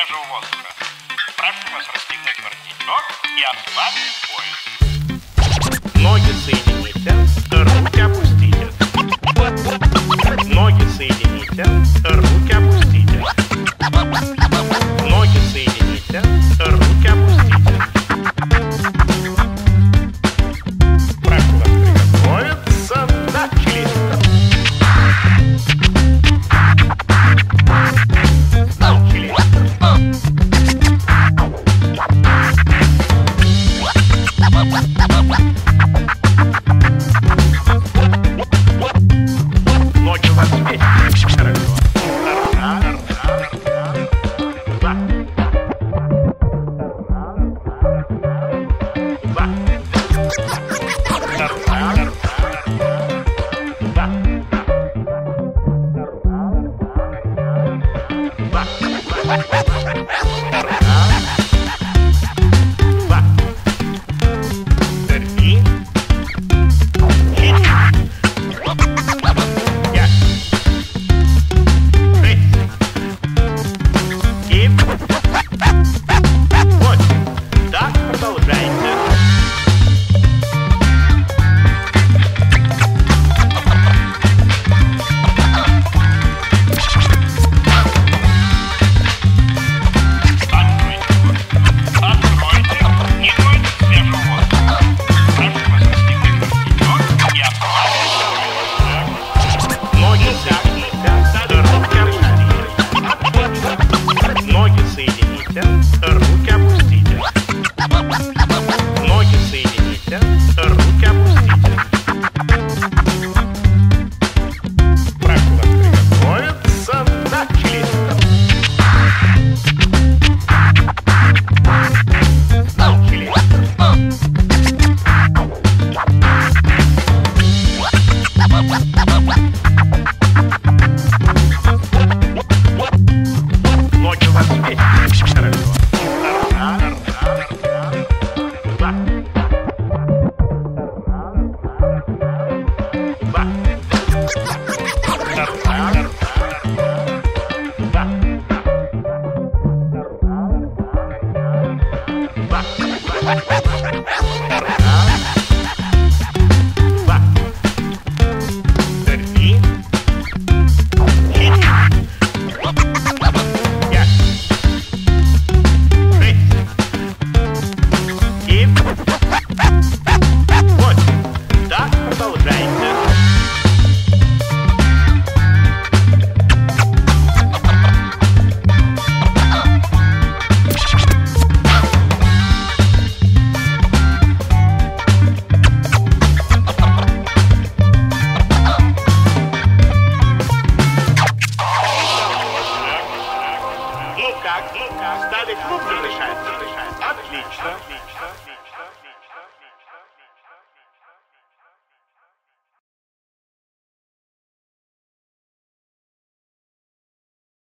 свежего воздуха. Прошу вас расстегнуть воротничок и ослабить пояс. Ноги соедините, руки опустите. Ноги соедините, руки опустите. Ноги соедините, руки опустите. Прошу вас приготовиться. Начали. Ноги у вас вместе. Хорошо. Ноги соедините, руки опустите. Ноги соедините, руки опустите. Прошу вас приготовиться. Начали. Ноги у вас вместе. Хорошо. Ну как, стали крупно дышать? Отлично.